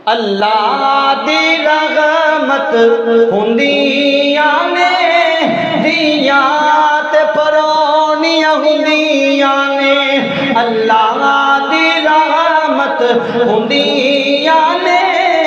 اللہ دی رحمت ہوندیاں نے دیاں تے پرونیاں ہوندیاں نے اللہ دی رحمت ہوندیاں نے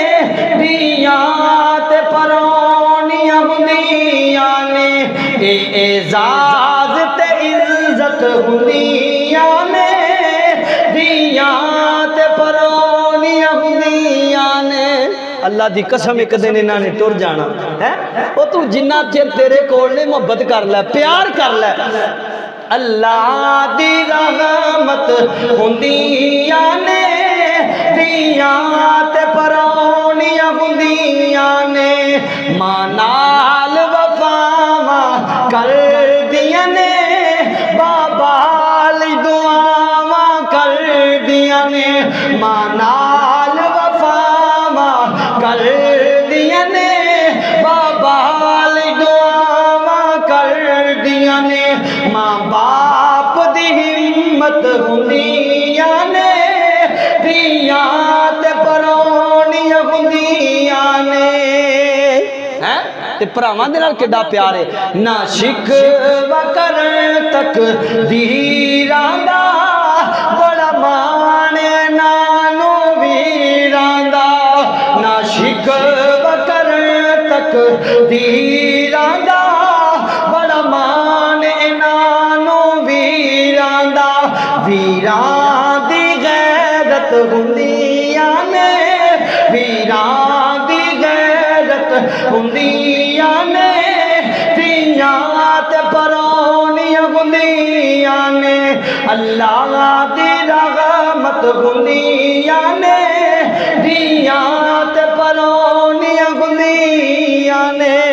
دیاں تے پرونیاں ہوندیاں نے اعزاز تے عزت ہوندیاں نے دیاں تے پرونیاں ہوندیاں نے اللہ دی قسم ایک دن انہاں نے ٹر جانا ہے او تو جنہ چر تیرے کول نے محبت کر لے پیار کر لے اللہ دی رحمت ہوندیاں نے دیاں تے پرونیاں ہوندیاں نے ماں نال وفاواں کر دیاں نے بابا لی دعاواں کر دیاں نے ماں نال وفاواں کر دیاں نے بابا لی دعاواں کر دیاں نے ماں باپ دی ہمت ہوندیاں نے دیاں تے پرونیاں ہوندیاں نے تے پراواں دے نال کڈا پیار ہے نہ شکوہ کرن تک دیراں دا بڑا مان نانو ویراں دا نہ شکوہ کرن تک دیراں دا بڑا مان نانو ویراں دا ویراں دی غیرت ہوندیاں نے ویراں دی غیرت ہوندیاں نے دیاں تے پرونیاں ہوندیاں نے اللہ دی رحمت ہوندیاں نے دیاں تے پرونیاں ہوندیاں نے